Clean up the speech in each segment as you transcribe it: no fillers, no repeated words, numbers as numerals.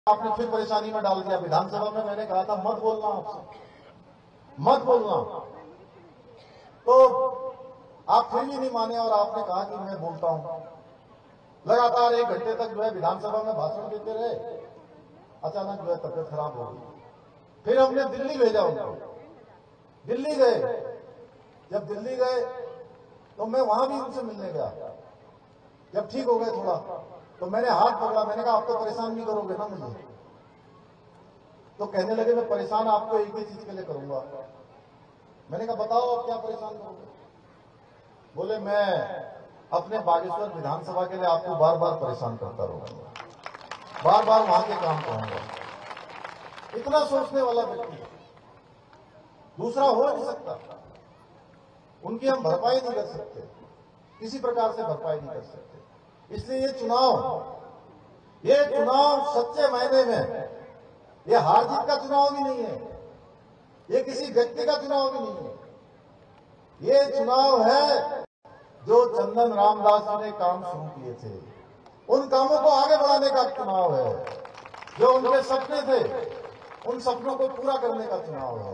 आपने फिर परेशानी में डाल दिया। विधानसभा में मैंने कहा था मत बोलना, आपसे मत बोलना, तो आप फिर भी नहीं माने और आपने कहा कि मैं बोलता हूं। लगातार 1 घंटे तक जो है विधानसभा में भाषण देते रहे। अचानक जो है तबियत खराब हो गई। फिर हमने दिल्ली भेजा उनको। दिल्ली गए। जब दिल्ली गए तो मैं वहां भी उनसे मिलने गया। जब ठीक हो गए थोड़ा तो मैंने हाथ पकड़ा। मैंने कहा आप तो परेशान नहीं करोगे ना मुझे? तो कहने लगे मैं परेशान आपको एक ही चीज के लिए करूंगा। मैंने कहा बताओ आप क्या परेशान करोगे? बोले मैं अपने बागेश्वर विधानसभा के लिए आपको बार बार परेशान करता रहूंगा, बार बार वहां के काम करूंगा। इतना सोचने वाला व्यक्ति दूसरा हो नहीं सकता। उनकी हम भरपाई नहीं कर सकते, किसी प्रकार से भरपाई नहीं कर सकते। इसलिए ये चुनाव सच्चे मायने में ये हार जीत का चुनाव भी नहीं है, ये किसी व्यक्ति का चुनाव भी नहीं है। ये चुनाव है जो चंदन रामदास जी ने काम शुरू किए थे, उन कामों को आगे बढ़ाने का चुनाव है। जो उनके सपने थे उन सपनों को पूरा करने का चुनाव है।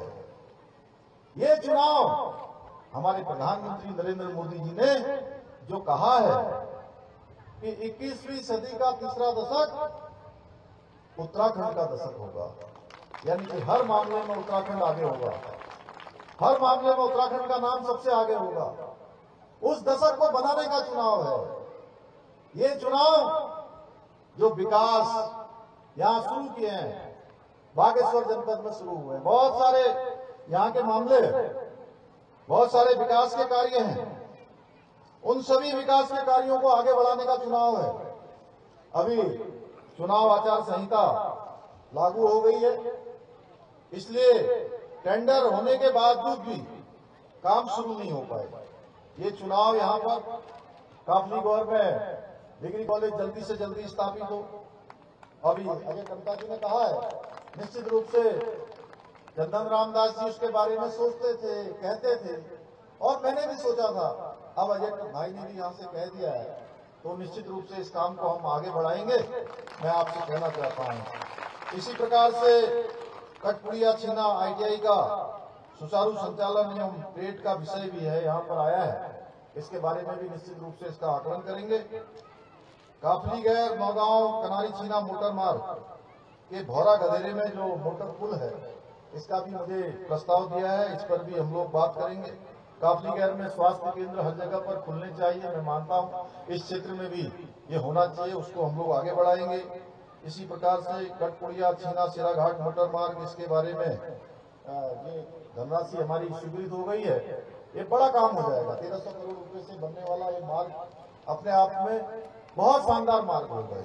ये चुनाव हमारे प्रधानमंत्री नरेंद्र मोदी जी ने जो कहा है कि 21वीं सदी का तीसरा दशक उत्तराखंड का दशक होगा, यानी कि हर मामले में उत्तराखंड आगे होगा, हर मामले में उत्तराखंड का नाम सबसे आगे होगा। उस दशक को बनाने का चुनाव है। ये चुनाव जो विकास यहां शुरू किए हैं, बागेश्वर जनपद में शुरू हुए, बहुत सारे यहां के मामले, बहुत सारे विकास के कार्य हैं। उन सभी विकास के कार्यों को आगे बढ़ाने का चुनाव है। अभी चुनाव आचार संहिता लागू हो गई है, इसलिए टेंडर होने के बावजूद भी काम शुरू नहीं हो पाएगा। ये चुनाव यहां पर काफली गौर में डिग्री कॉलेज जल्दी से जल्दी स्थापित हो। अभी अजय टम्टा जी ने कहा है, निश्चित रूप से चंदन रामदास जी उसके बारे में सोचते थे, कहते थे, और मैंने भी सोचा था। अब अजय भाई ने भी यहां से कह दिया है, तो निश्चित रूप से इस काम को हम आगे बढ़ाएंगे। मैं आपसे कहना चाहता हूं इसी प्रकार से कठपुड़िया छीना ITI का सुचारू संचालन एवं ट्रेड का विषय भी है, यहाँ पर आया है। इसके बारे में भी निश्चित रूप से इसका आकलन करेंगे। काफली गैर नौगांव कनारी छीना मोटर मार्ग के भौरा गधेरे में जो मोटर पुल है, इसका भी मुझे प्रस्ताव दिया है, इस पर भी हम लोग बात करेंगे। काफली गैर में स्वास्थ्य केंद्र हर जगह पर खुलने चाहिए, मैं मानता हूं इस क्षेत्र में भी ये होना चाहिए, उसको हम लोग आगे बढ़ाएंगे। इसी प्रकार से कठपुड़िया छीना सिराघाट मोटर मार्ग, इसके बारे में ये धनराशि हमारी स्वीकृत हो गई है। ये बड़ा काम हो जाएगा। 1300 करोड़ रुपए से बनने वाला ये मार्ग अपने आप में बहुत शानदार मार्ग होगा।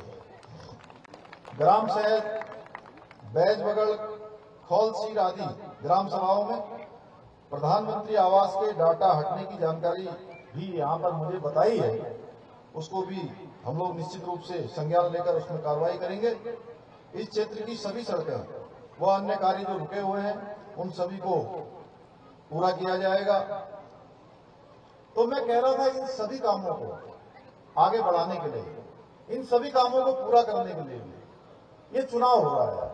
ग्राम शहर बैजबगड़ खौलसीर आदि ग्राम सभाओं में प्रधानमंत्री आवास के डाटा हटने की जानकारी भी यहाँ पर मुझे बताई है, उसको भी हम लोग निश्चित रूप से संज्ञान लेकर उसमें कार्रवाई करेंगे। इस क्षेत्र की सभी सड़कें व अन्य कार्य जो रुके हुए हैं उन सभी को पूरा किया जाएगा। तो मैं कह रहा था इन सभी कामों को आगे बढ़ाने के लिए, इन सभी कामों को पूरा करने के लिए ये चुनाव हो रहा है।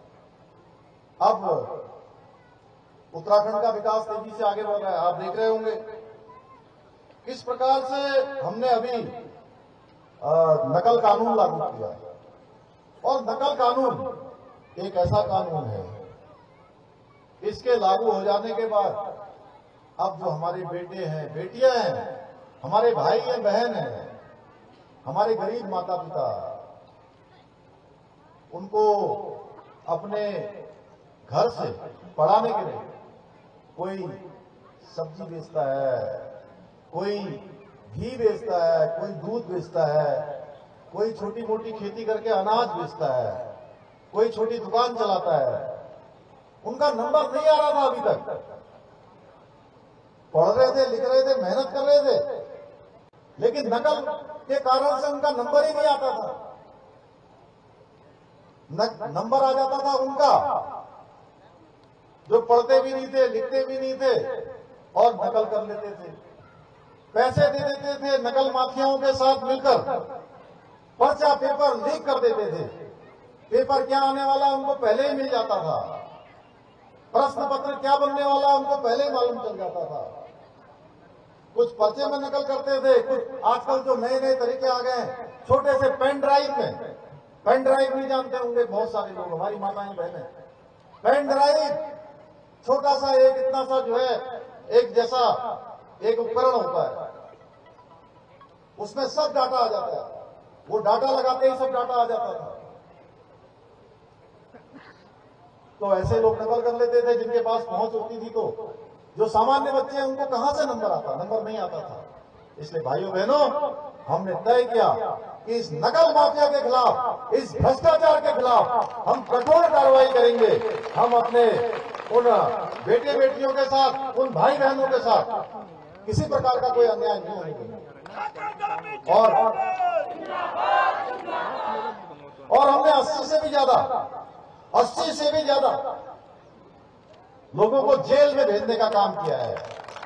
अब उत्तराखंड का विकास तेजी से आगे बढ़ रहा है, आप देख रहे होंगे किस प्रकार से हमने अभी नकल कानून लागू किया। और नकल कानून एक ऐसा कानून है, इसके लागू हो जाने के बाद अब जो हमारे बेटे हैं, बेटियां हैं, हमारे भाई हैं, बहन हैं, हमारे गरीब माता पिता, उनको अपने घर से पढ़ाने के लिए कोई सब्जी बेचता है, कोई घी बेचता है, कोई दूध बेचता है, कोई छोटी मोटी खेती करके अनाज बेचता है, कोई छोटी दुकान चलाता है। उनका नंबर नहीं आ रहा था अभी तक। पढ़ रहे थे, लिख रहे थे, मेहनत कर रहे थे, लेकिन नकल के कारण से उनका नंबर ही नहीं आता था। नंबर आ जाता था उनका जो पढ़ते भी नहीं थे, लिखते भी नहीं थे और नकल कर लेते थे। पैसे दे देते थे नकल माफियाओं के साथ मिलकर, पर्चा पेपर लीक कर देते थे। पेपर क्या आने वाला उनको पहले ही मिल जाता था, प्रश्न पत्र क्या बनने वाला उनको पहले ही मालूम चल जाता था। कुछ पर्चे में नकल करते थे, कुछ आजकल जो नए नए तरीके आ गए हैं, छोटे से पेन ड्राइव में, पेन ड्राइव नहीं जानते होंगे बहुत सारे लोग, हमारी माताएं बहनें, पेन ड्राइव छोटा सा एक इतना सा जो है एक जैसा एक उपकरण होता है, उसमें सब डाटा आ जाता है, वो डाटा लगाते ही सब डाटा आ जाता था। तो ऐसे लोग नकल कर लेते थे जिनके पास पहुंच होती थी, तो जो सामान्य बच्चे हैं उनको कहां से नंबर नहीं आता था। इसलिए भाइयों बहनों, हमने तय किया कि इस नकल माफिया के खिलाफ, इस भ्रष्टाचार के खिलाफ हम कठोर कार्रवाई करेंगे। हम अपने उन बेटे बेटियों के साथ, उन भाई बहनों के साथ किसी प्रकार का कोई अन्याय नहीं होने देंगे। और हमने 80 से भी ज्यादा लोगों को जेल में भेजने का काम किया है।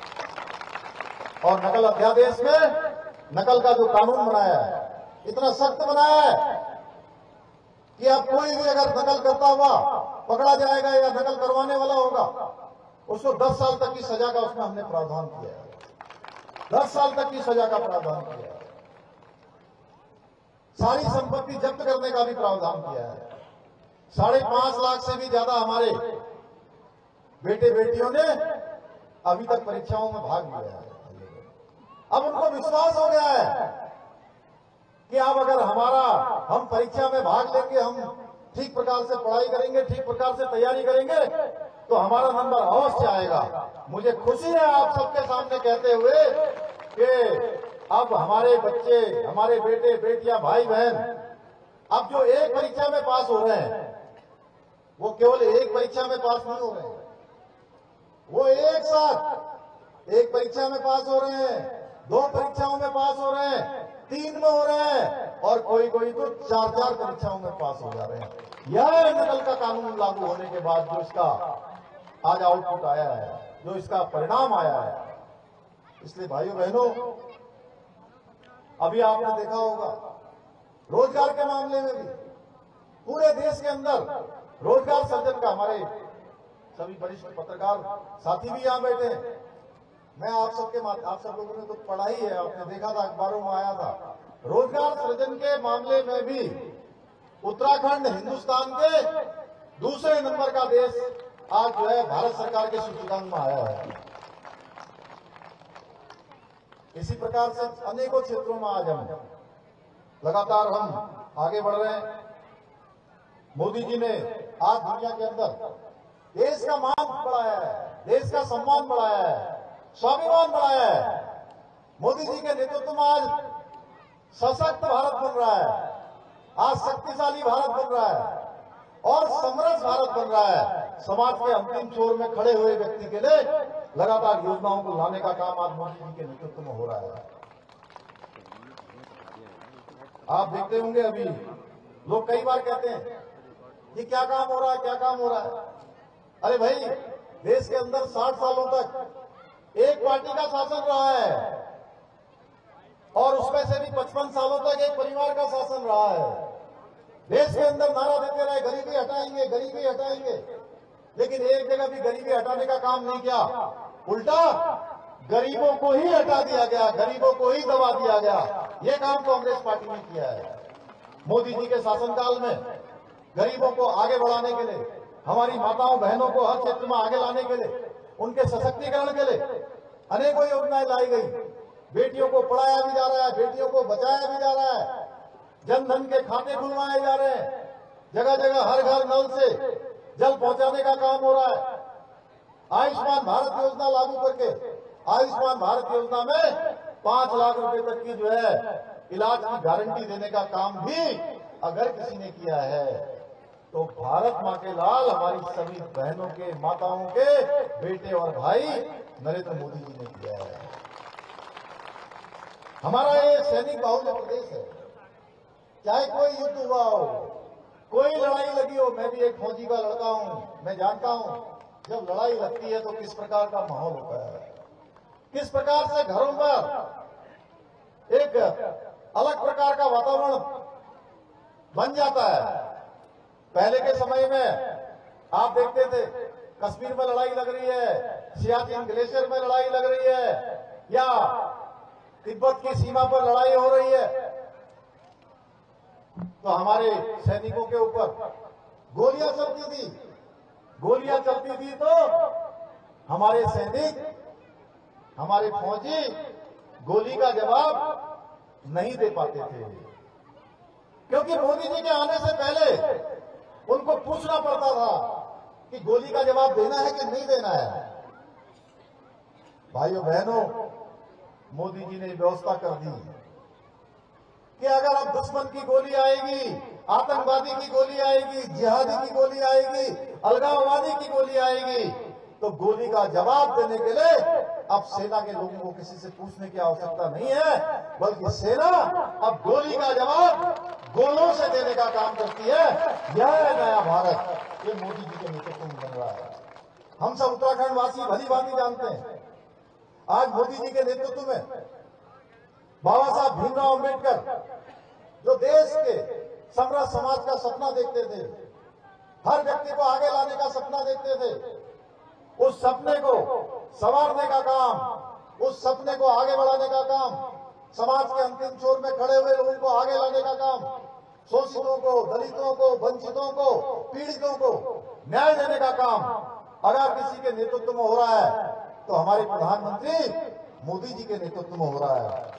और नकल अध्यादेश में नकल का जो कानून बनाया है, इतना सख्त बनाया है कि अब कोई भी अगर नकल करता हुआ पकड़ा जाएगा या नकल करवाने वाला होगा, उसको 10 साल तक की सजा का उसमें हमने प्रावधान किया है। 10 साल तक की सजा का प्रावधान किया है। सारी संपत्ति जब्त करने का भी प्रावधान किया है। 5.5 लाख से भी ज्यादा हमारे बेटे बेटियों ने अभी तक परीक्षाओं में भाग लिया है। अब उनको विश्वास हो गया है कि अब अगर हम परीक्षा में भाग लेंगे, हम ठीक प्रकार से पढ़ाई करेंगे, ठीक प्रकार से तैयारी करेंगे, तो हमारा नंबर अवश्य आएगा। मुझे खुशी है आप सबके सामने कहते हुए कि अब हमारे बच्चे, हमारे बेटे बेटियां, भाई बहन, अब जो एक परीक्षा में पास हो रहे हैं, वो केवल एक परीक्षा में पास नहीं हो रहे हैं, वो एक साथ एक परीक्षा में पास हो रहे हैं, 2 परीक्षाओं में पास हो रहे हैं, 3 में हो रहे हैं, और कोई तो 4 परीक्षाओं में पास हो जा रहे हैं। यह नकल का कानून लागू होने के बाद जो इसका आज आउटपुट आया है, जो इसका परिणाम आया है। इसलिए भाइयों बहनों, अभी आपने देखा होगा रोजगार के मामले में भी पूरे देश के अंदर रोजगार सर्जन का, हमारे सभी वरिष्ठ पत्रकार साथी भी यहां बैठे हैं। मैं आप सब लोगों ने तो पढ़ा ही है, आपने देखा था, अखबारों में आया था। रोजगार सृजन के मामले में भी उत्तराखंड हिंदुस्तान के दूसरे नंबर का देश आज जो है भारत सरकार के सूचकांक में आया है। इसी प्रकार से अनेकों क्षेत्रों में आज हम लगातार आगे बढ़ रहे हैं। मोदी जी ने आज दुनिया के अंदर देश का मान बढ़ाया है, देश का सम्मान बढ़ाया है, स्वाभिमान बढ़ाया है। मोदी जी के नेतृत्व में आज सशक्त भारत बन रहा है, आज शक्तिशाली भारत बन रहा है और समृद्ध भारत बन रहा है। समाज के अंतिम छोर में खड़े हुए व्यक्ति के लिए लगातार योजनाओं को लाने का काम आज मोदी जी के नेतृत्व में हो रहा है। आप देखते होंगे, अभी लोग कई बार कहते हैं कि क्या काम हो रहा है, क्या काम हो रहा है। अरे भाई, देश के अंदर 60 सालों तक एक पार्टी का शासन रहा है और उसमें से भी 55 सालों तक एक परिवार का शासन रहा है। देश के अंदर नारा देते रहे गरीबी हटाएंगे, गरीबी हटाएंगे, लेकिन एक जगह भी गरीबी हटाने का काम नहीं किया। उल्टा गरीबों को ही हटा दिया गया, गरीबों को ही दबा दिया गया। ये काम कांग्रेस पार्टी ने किया है। मोदी जी के शासनकाल में गरीबों को आगे बढ़ाने के लिए, हमारी माताओं बहनों को हर क्षेत्र में आगे लाने के लिए, उनके सशक्तिकरण के लिए अनेकों योजनाएं लाई गई। बेटियों को पढ़ाया भी जा रहा है, बेटियों को बचाया भी जा रहा है, जन धन के खाते खुलवाए जा रहे हैं, जगह जगह हर घर नल से जल पहुंचाने का काम हो रहा है। आयुष्मान भारत योजना लागू करके, आयुष्मान भारत योजना में 5 लाख रुपए तक की जो है इलाज की गारंटी देने का काम भी अगर किसी ने किया है तो भारत माँ के लाल, हमारी सभी बहनों के, माताओं के बेटे और भाई नरेंद्र मोदी जी ने किया है। हमारा ये सैनिक बाहुल्य प्रदेश है। चाहे कोई युद्ध हुआ हो, कोई लड़ाई लगी हो, मैं भी एक फौजी का लड़का हूं, मैं जानता हूं जब लड़ाई लगती है तो किस प्रकार का माहौल होता है, किस प्रकार से घरों पर एक अलग प्रकार का वातावरण बन जाता है। पहले के समय में आप देखते थे कश्मीर में लड़ाई लग रही है, सियाचिन ग्लेशियर में लड़ाई लग रही है, या तिब्बत की सीमा पर लड़ाई हो रही है, तो हमारे सैनिकों के ऊपर गोलियां चलती थी। गोलियां चलती थी तो हमारे सैनिक, हमारे फौजी गोली का जवाब नहीं दे पाते थे, क्योंकि मोदी जी के आने से पहले उनको पूछना पड़ता था कि गोली का जवाब देना है कि नहीं देना है। भाइयों बहनों, मोदी जी ने व्यवस्था कर दी कि अगर अब दुश्मन की गोली आएगी, आतंकवादी की गोली आएगी, जिहादी की गोली आएगी, अलगाववादी की गोली आएगी, तो गोली का जवाब देने के लिए अब सेना के लोगों को किसी से पूछने की आवश्यकता नहीं है, बल्कि सेना अब गोली का जवाब गोलों से देने का काम करती है। यह नया भारत ये मोदी जी के नेतृत्व में बन रहा है। हम सब उत्तराखंड वासी भली भांति जानते हैं, आज मोदी जी के नेतृत्व में बाबा साहब भीमराव अम्बेडकर जो देश के समृद्ध समाज का सपना देखते थे, हर व्यक्ति को आगे लाने का सपना देखते थे, उस सपने को संवारने का काम, उस सपने को आगे बढ़ाने का काम, समाज के अंतिम छोर में खड़े हुए लोगों को आगे लाने का काम, शोषितों को, दलितों को, वंचितों को, पीड़ितों को न्याय देने का काम अगर किसी के नेतृत्व में हो रहा है तो हमारे प्रधानमंत्री मोदी जी के नेतृत्व में हो रहा है।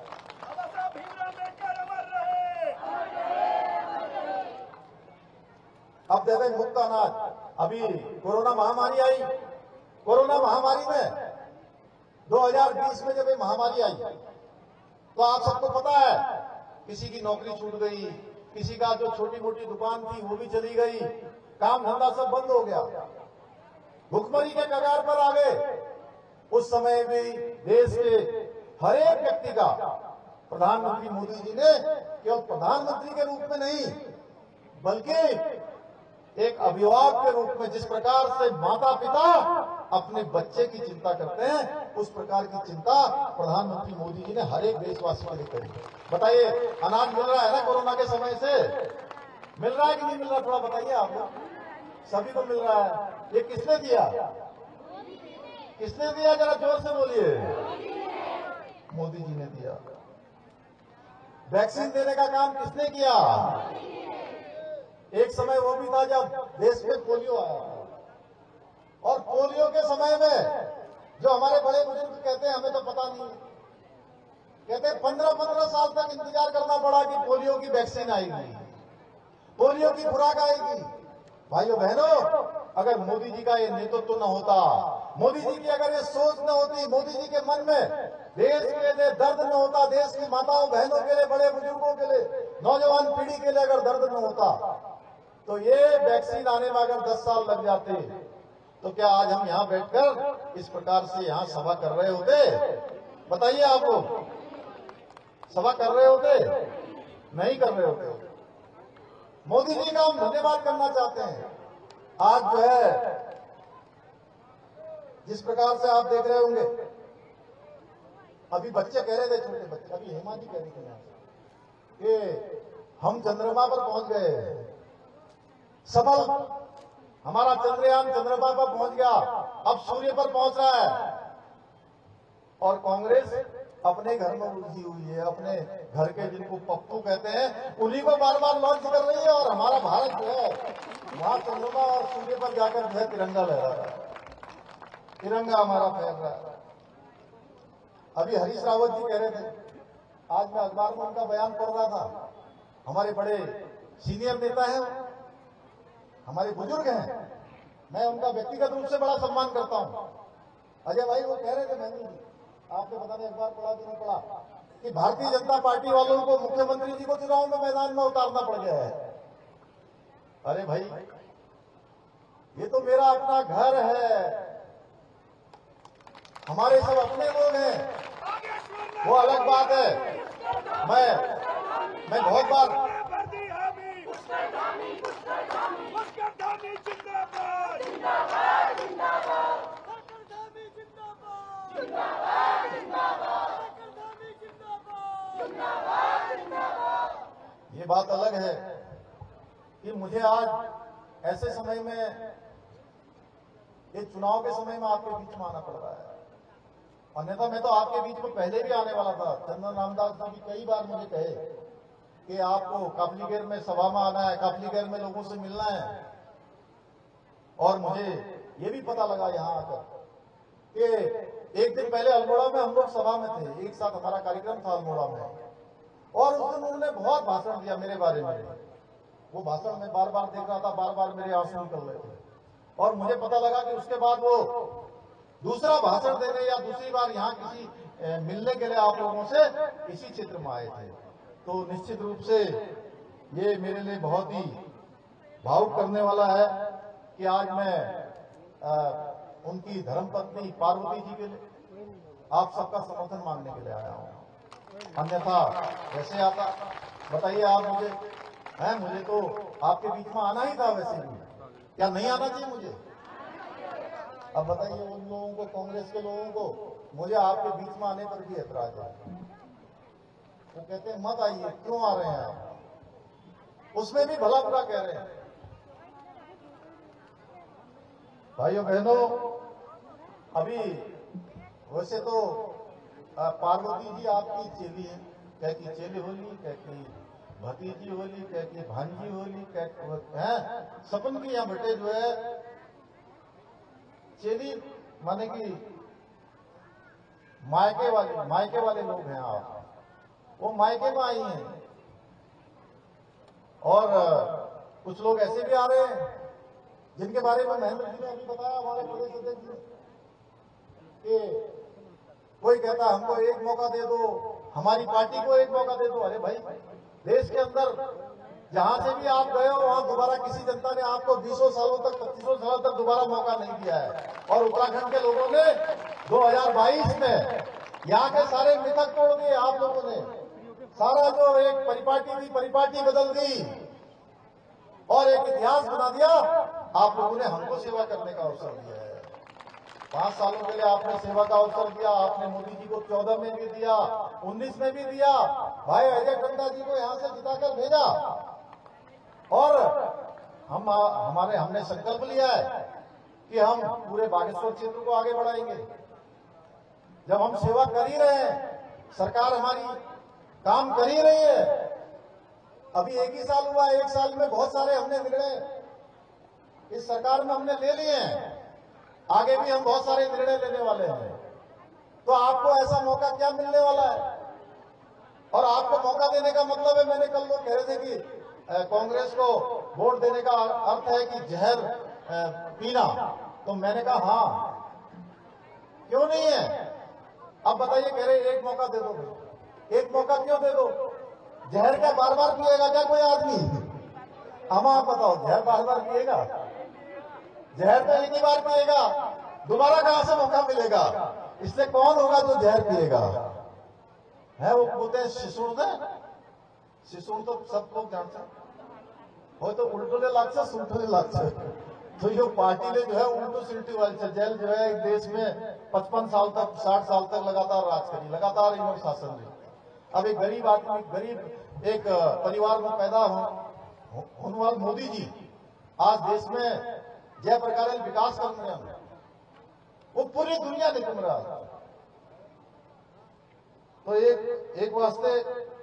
अब दे दें मुफ्त अनाज। अभी कोरोना महामारी आई, कोरोना महामारी में 2020 में जब ये महामारी आई तो आप सबको पता है किसी की नौकरी छूट गई, किसी का जो छोटी मोटी दुकान थी वो भी चली गई, काम धंधा सब बंद हो गया, भुखमरी के कगार पर आ गए। उस समय भी देश के हर एक व्यक्ति का प्रधानमंत्री मोदी जी ने केवल प्रधानमंत्री के रूप में नहीं बल्कि एक अभिभावक के रूप में, जिस प्रकार से माता पिता अपने बच्चे की चिंता करते हैं, उस प्रकार की चिंता प्रधानमंत्री मोदी जी ने हर एक देशवासी के लिए करी। बताइए, अनाज मिल रहा है ना कोरोना के समय से? मिल रहा है कि नहीं मिल रहा? थोड़ा बताइए आप लोग। सभी को मिल रहा है। ये किसने दिया? किसने दिया? जरा जोर से बोलिए। मोदी जी ने दिया। वैक्सीन देने का काम किसने किया? एक समय वो भी था जब देश में पोलियो आया, और पोलियो के समय में जो हमारे बड़े बुजुर्ग कहते हैं हमें तो पता नहीं, कहते हैं 15-15 साल तक इंतजार करना पड़ा कि पोलियो की वैक्सीन आएगी, पोलियो की खुराक आएगी। भाइयों बहनों, अगर मोदी जी का ये नेतृत्व न होता, मोदी जी की अगर ये सोच न होती, मोदी जी के मन में देश के लिए दर्द न होता, देश की माताओं बहनों के लिए, बड़े बुजुर्गों के लिए, नौजवान पीढ़ी के लिए अगर दर्द न होता, तो ये वैक्सीन आने में अगर 10 साल लग जाते तो क्या आज हम यहाँ बैठकर इस प्रकार से यहाँ सभा कर रहे होते? बताइए, आप लोग सभा कर रहे होते? नहीं कर रहे होते। मोदी जी का हम धन्यवाद करना चाहते हैं। आज जो है जिस प्रकार से आप देख रहे होंगे, अभी बच्चे कह रहे थे, छोटे बच्चे, अभी हेमा जी कह रही थी कि हम चंद्रमा पर पहुंच गए, सफल हमारा चंद्रयान चंद्रमा पर पहुंच गया, अब सूर्य पर पहुंच रहा है। और कांग्रेस अपने घर में उलझी हुई है, अपने घर के जिनको पप्पू कहते हैं उन्हीं को बार बार लॉन्च कर रही है, और हमारा भारत जो है वहां चंद्रमा और सूर्य पर जाकर जो है तिरंगा लहरा रहा है, तिरंगा हमारा फहर रहा है। अभी हरीश रावत जी कह रहे थे, आज मैं अखबार में उनका बयान पढ़ रहा था, हमारे बड़े सीनियर नेता हैं, हमारे बुजुर्ग हैं, मैं उनका व्यक्तिगत रूप से बड़ा सम्मान करता हूं। अजय भाई वो कह रहे थे, मैंने आपने पता नहीं अखबार पढ़ा कि नहीं पढ़ा, कि भारतीय जनता पार्टी वालों को मुख्यमंत्री जी को चुनाव में मैदान में उतारना पड़ गया है। अरे भाई, ये तो मेरा अपना घर है, हमारे सब अपने लोग हैं, वो अलग बात है। मैं बहुत बार ये बात अलग है कि मुझे आज ऐसे समय में, ये चुनाव के समय में आपके बीच में आना पड़ रहा है। अन्यथा मैं तो आपके बीच में पहले भी आने वाला था। चंदन रामदास जी भी कई बार मुझे कहे कि आपको काफलीगैर में सभा में आना है, काफलीगैर में लोगों से मिलना है। और मुझे ये भी पता लगा यहाँ आकर कि एक दिन पहले अल्मोड़ा में हम लोग सभा में थे, एक साथ हमारा कार्यक्रम था अल्मोड़ा में, और उस दिन उन्होंने बहुत भाषण दिया मेरे बारे में। वो भाषण में बार बार देख रहा था, बार बार मेरे आंसू निकल रहे थे। और मुझे पता लगा कि उसके बाद वो दूसरा भाषण देने या दूसरी बार यहाँ किसी मिलने के लिए आप लोगों से इसी क्षेत्र में आए थे। तो निश्चित रूप से ये मेरे लिए बहुत ही भावुक करने वाला है कि आज मैं उनकी धर्मपत्नी पार्वती जी के लिए आप सबका समर्थन मांगने के लिए आया हूँ। अन्यथा वैसे आता, बताइए आप मुझे, है मुझे तो आपके बीच में आना ही था वैसे भी, क्या नहीं आना चाहिए मुझे? अब बताइए उन लोगों को, कांग्रेस के लोगों को, मुझे आपके बीच में आने पर भी ऐतराज है। वो कहते हैं मत आइए, क्यों आ रहे हैं आप? उसमें भी भला बुरा कह रहे हैं। भाइयों बहनों, अभी वैसे तो पार्वती जी आपकी चेली है, कह की चेली होली, कह की भतीजी होली, कह की भांजी होली, कह सपन की यहाँ बेटे जो है चेली माने कि मायके वाले लोग हैं आप, वो मायके में आई हैं। और कुछ लोग ऐसे भी आ रहे हैं जिनके बारे में महेंद्र जी ने अभी बताया, हमारे प्रदेश अध्यक्ष जी, कि कोई कहता हमको एक मौका दे दो, हमारी पार्टी को एक मौका दे दो। अरे भाई, देश के अंदर जहां से भी आप गए हो वहां दोबारा किसी जनता ने आपको 20 सालों तक, 25 सालों तक दोबारा मौका नहीं दिया है। और उत्तराखंड के लोगों ने 2022 में यहाँ के सारे मिथक तोड़ दिए। आप लोगों ने सारा जो एक परिपाटी थी, परिपाटी बदल दी और एक इतिहास बना दिया। आप लोगों ने हमको सेवा करने का अवसर दिया है। 5 सालों के लिए आपने सेवा का अवसर दिया। आपने मोदी जी को 14 में भी दिया, 19 में भी दिया, भाई अजय टंडा जी को यहां से जिताकर भेजा। और हमने संकल्प लिया है कि हम पूरे बागेश्वर क्षेत्र को आगे बढ़ाएंगे। जब हम सेवा कर ही रहे हैं, सरकार हमारी काम कर ही रही है। अभी 1 ही साल हुआ है, 1 साल में बहुत सारे हमने निर्णय इस सरकार में हमने ले लिए हैं। आगे भी हम बहुत सारे निर्णय लेने वाले हैं। तो आपको ऐसा मौका क्या मिलने वाला है? और आपको मौका देने का मतलब है, मैंने कल लोग कह रहे थे कि कांग्रेस को वोट देने का अर्थ है कि जहर पीना, तो मैंने कहा हाँ, क्यों नहीं है? अब बताइए, कह रहे एक मौका दे दो भाई। एक मौका क्यों दे दो? जहर क्या बार बार पिएगा क्या कोई आदमी? हम आप बताओ, जहर बार बार पिएगा? जहर तो एक ही बार पिएगा, दोबारा कहां से मौका मिलेगा? इससे कौन होगा जो जहर पिएगा? है वो बोलते हैं शिशुण है, शिशुण तो सब लोग जानते हैं, वो तो उल्टोले लागছে सुल्टोले लागছে। तो ये पार्टी ने जो है उल्टो सिल्टी वाली से जेल जो है देश में 55 साल तक, 60 साल तक लगातार राज करी, लगातार इन्होंने शासन दी। अब एक गरीब आदमी, गरीब एक परिवार में पैदा होने वाले मोदी जी आज देश में जय प्रकार विकास कर रहे हैं, वो पूरी दुनिया निकल रहा है। तो एक वास्ते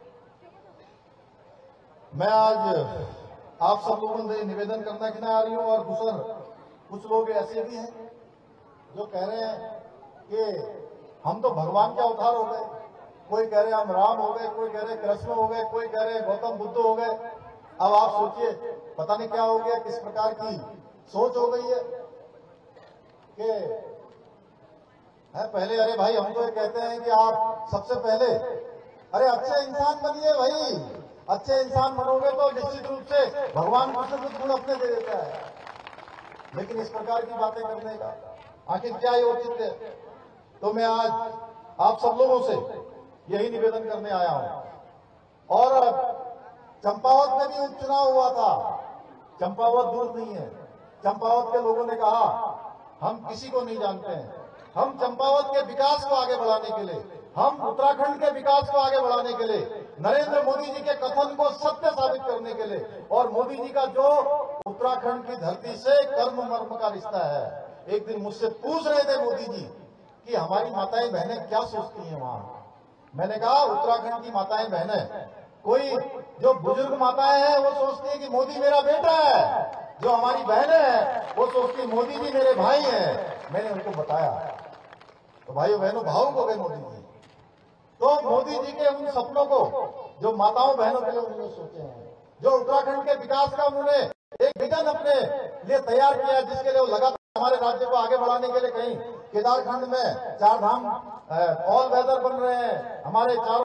मैं आज आप सब लोगों से निवेदन करना कि ना आ रही हूं। और दूसरा, कुछ लोग ऐसे भी हैं जो कह रहे हैं कि हम तो भगवान के अवतार हो गए। कोई कह रहे हम राम हो गए, कोई कह रहे कृष्ण हो गए, कोई कह रहे गौतम बुद्ध हो गए। अब आप सोचिए, पता नहीं क्या हो गया, किस प्रकार की सोच हो गई है कि पहले अरे भाई हम तो ये कहते हैं कि आप सबसे पहले अरे अच्छे इंसान बनिए भाई। अच्छे इंसान बनोगे तो निश्चित रूप से भगवान कुछ गुण अपने दे देता है। लेकिन इस प्रकार की बातें करने का आखिर क्या ये उचित है? तो मैं आज आप सब लोगों से यही निवेदन करने आया हूं। और चंपावत में भी उपचुनाव हुआ था। चंपावत दूर नहीं है। चंपावत के लोगों ने कहा हम किसी को नहीं जानते हैं, हम चंपावत के विकास को आगे बढ़ाने के लिए, हम उत्तराखंड के विकास को आगे बढ़ाने के लिए, नरेंद्र मोदी जी के कथन को सत्य साबित करने के लिए और मोदी जी का जो उत्तराखंड की धरती से कर्म मर्म का रिश्ता है। एक दिन मुझसे पूछ रहे थे मोदी जी कि हमारी माताएं बहनें क्या सोचती हैं वहां। मैंने कहा उत्तराखंड की माताएं बहनें, कोई जो बुजुर्ग माताएं हैं वो सोचती है कि मोदी मेरा बेटा है, जो हमारी बहनें हैं वो सोचती है मोदी जी मेरे भाई हैं। मैंने उनको बताया तो भाइयों बहनों भावुक हो गए मोदी जी। तो मोदी जी के उन सपनों को जो माताओं बहनों के लिए उन्होंने सोचे हैं, जो उत्तराखंड के विकास का उन्होंने एक विजन अपने लिए तैयार किया, जिसके लिए वो लगातार हमारे राज्य को आगे बढ़ाने के लिए कहीं केदारखंड में 4 धाम ऑल वेदर बन रहे हैं, हमारे चारों